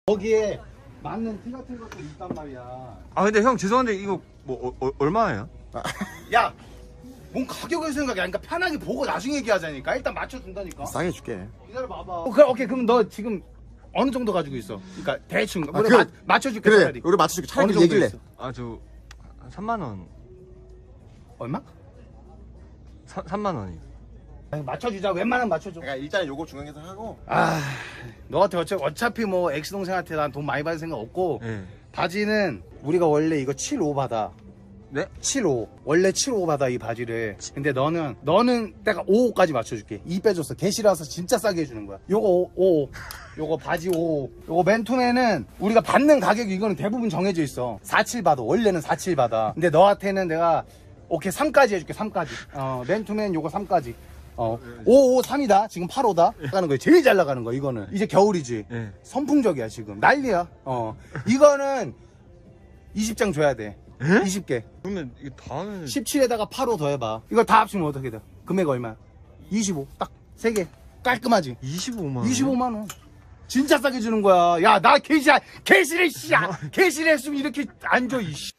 거기에 맞는 티 같은 것도 있단 말이야. 아 근데 형 죄송한데 이거 뭐 얼마예요? 야, 뭔 가격을 생각해. 그러니까 편하게 보고 나중에 얘기하자니까. 일단 맞춰준다니까. 싸게 줄게. 기다려봐봐. 오케이. 그럼 너 지금 어느 정도 가지고 있어? 그러니까 대충. 우리 그래. 맞춰줄게. 그래, 차라리. 우리 맞춰줄게. 차라리 어느 정도 얘기를 해. 있어? 아 저 3만 원. 얼마? 3만 원이요. 아니, 맞춰주자. 웬만하면 맞춰줘. 그러니까 일단 요거 중앙에서 하고. 아, 너한테 어차피 뭐 엑스 동생한테 난 돈 많이 받을 생각 없고. 네. 바지는 우리가 원래 이거 75 받아. 네? 75. 원래 75 받아 이 바지를. 근데 너는 내가 55까지 맞춰줄게. 2 빼줬어. 개시라서 진짜 싸게 해주는 거야. 요거 55. 요거 바지 55. 요거 맨투맨은 우리가 받는 가격이 이거는 대부분 정해져 있어. 47 받아. 원래는 47 받아. 근데 너한테는 내가 오케이 3까지 해줄게. 3까지. 맨투맨 요거 3까지. 553이다. 지금 85다. 나가는 거야. 제일 잘 나가는 거 이거는. 이제 겨울이지. 네. 선풍적이야 지금. 난리야. 이거는 20장 줘야 돼. 20개. 그러면 이거 다 하면 17에다가 8호 더해봐. 이거 다 합치면 어떻게 돼? 금액 얼마야? 25. 딱 3개. 깔끔하지? 25만 원. 25만 원. 진짜 싸게 주는 거야. 야, 나 개실에 씨야. 개실에 했으면 이렇게 안 줘, 이씨.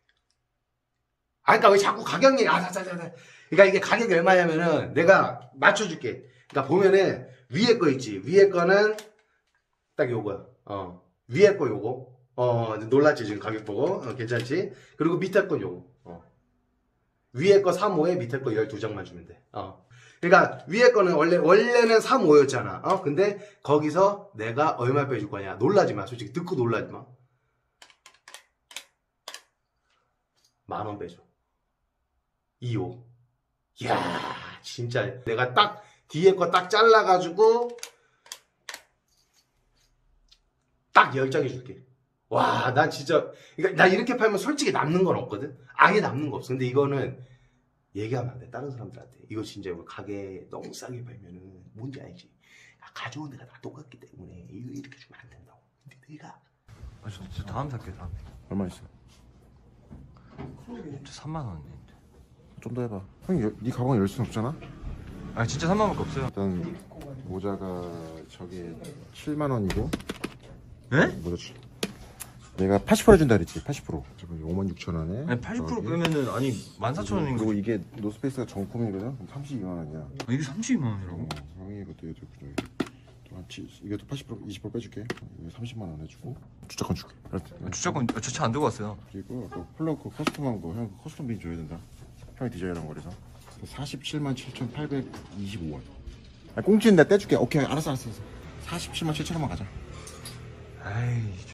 아, 그러니까 왜 자꾸 가격 얘기, 그러니까 이게 가격이 얼마냐면은 내가 맞춰줄게. 그러니까 보면은 위에 거 있지. 위에 거는 딱 요거야. 위에 거 요거. 놀랐지 지금 가격 보고. 괜찮지? 그리고 밑에 건 요거. 위에 거 3호에 밑에 거 12장만 주면 돼. 그러니까 위에 거는 원래는 3호였잖아. 근데 거기서 내가 얼마 빼줄 거냐. 놀라지 마. 솔직히 듣고 놀라지 마. 10,000원 빼줘. 2호. 이야, 진짜 내가 딱 뒤에 거 딱 잘라가지고 딱 10장 해줄게. 와, 난 진짜, 그러니까 나 이렇게 팔면 솔직히 남는 건 없거든? 아예 남는 거 없어. 근데 이거는 얘기하면 안 돼. 다른 사람들한테. 이거 진짜 우리 가게 너무 싸게 팔면은 뭔지 알지? 가져온 데가 다 똑같기 때문에 이거 이렇게 주면 안 된다고. 근데 내가. 저 다음 살게요, 다음에. 얼마 있어? 저 3만 원인데. 좀 더 해봐. 형이 네 가방 열 순 없잖아? 아 진짜 3만 원밖에 없어요. 일단 모자가 저게 7만 원이고. 네? 모자 내가 80% 해준다 그랬지. 80%. 지금 56,000원에. 아니 80% 빼면은 아니 14,000원인 그리고 거. 이게 노스페이스가 정품이거든. 그럼 32만 원이야. 이게 32만 원이라고? 형이 이것도 이것도 80% 20% 빼줄게. 이거 30만 원 해주고 주차권 줄게. 알았지? 주차권 저 차 안 들고 왔어요. 그리고 그 플러그 커스텀한 거 형 커스텀 빈 줘야 된다. 형이 디자인한 거라서 47만 7,825원. 아, 꽁치는 내가 떼줄게. 오케이 알았어. 47만 7,000원만 가자. 아이.